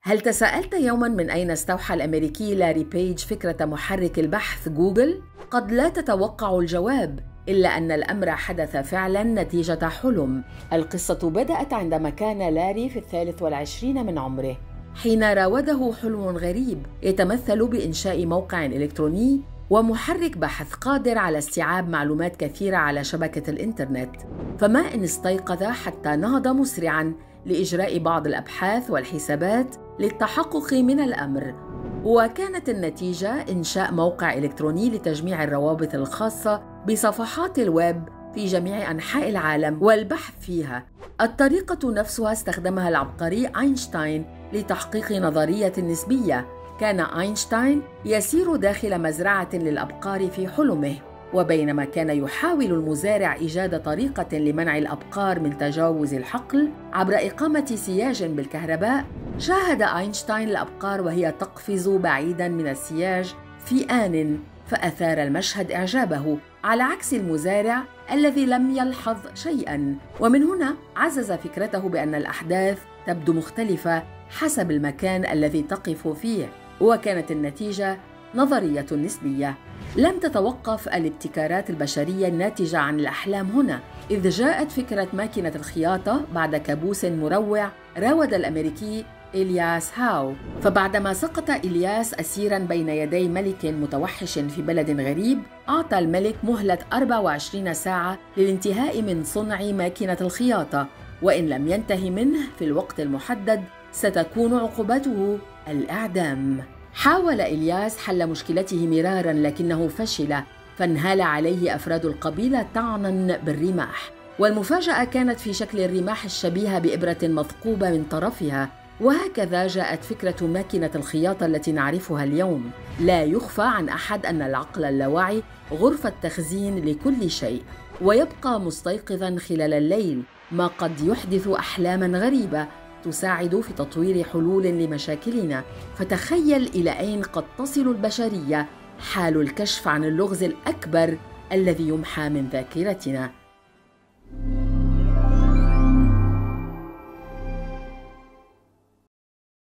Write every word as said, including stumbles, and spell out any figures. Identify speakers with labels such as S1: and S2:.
S1: هل تساءلت يوماً من أين استوحى الأمريكي لاري بيج فكرة محرك البحث جوجل؟ قد لا تتوقع الجواب، إلا أن الأمر حدث فعلاً نتيجة حلم. القصة بدأت عندما كان لاري في الثالث والعشرين من عمره، حين راوده حلم غريب يتمثل بإنشاء موقع إلكتروني ومحرك بحث قادر على استيعاب معلومات كثيرة على شبكة الإنترنت. فما إن استيقظ حتى نهض مسرعاً لإجراء بعض الأبحاث والحسابات للتحقق من الأمر، وكانت النتيجة إنشاء موقع إلكتروني لتجميع الروابط الخاصة بصفحات الويب في جميع أنحاء العالم والبحث فيها. الطريقة نفسها استخدمها العبقري أينشتاين لتحقيق نظرية النسبية. كان أينشتاين يسير داخل مزرعة للأبقار في حلمه، وبينما كان يحاول المزارع إيجاد طريقة لمنع الأبقار من تجاوز الحقل عبر إقامة سياج بالكهرباء، شاهد أينشتاين الأبقار وهي تقفز بعيداً من السياج في آن، فأثار المشهد إعجابه على عكس المزارع الذي لم يلحظ شيئاً. ومن هنا عزز فكرته بأن الأحداث تبدو مختلفة حسب المكان الذي تقف فيه، وكانت النتيجة نظرية النسبية. لم تتوقف الابتكارات البشرية الناتجة عن الأحلام هنا، إذ جاءت فكرة ماكينة الخياطة بعد كابوس مروع راود الأمريكي إلياس هاو. فبعدما سقط إلياس أسيراً بين يدي ملك متوحش في بلد غريب، أعطى الملك مهلة أربع وعشرين ساعة للانتهاء من صنع ماكينة الخياطة، وإن لم ينتهي منه في الوقت المحدد ستكون عقوبته الإعدام. حاول إلياس حل مشكلته مراراً لكنه فشل، فانهال عليه أفراد القبيلة طعناً بالرماح، والمفاجأة كانت في شكل الرماح الشبيهة بإبرة مثقوبة من طرفها. وهكذا جاءت فكرة ماكينة الخياطة التي نعرفها اليوم. لا يخفى عن أحد أن العقل اللاواعي غرفة تخزين لكل شيء، ويبقى مستيقظاً خلال الليل، ما قد يحدث أحلاماً غريبة تساعد في تطوير حلول لمشاكلنا. فتخيل إلى أين قد تصل البشرية حال الكشف عن اللغز الأكبر الذي يمحى من ذاكرتنا.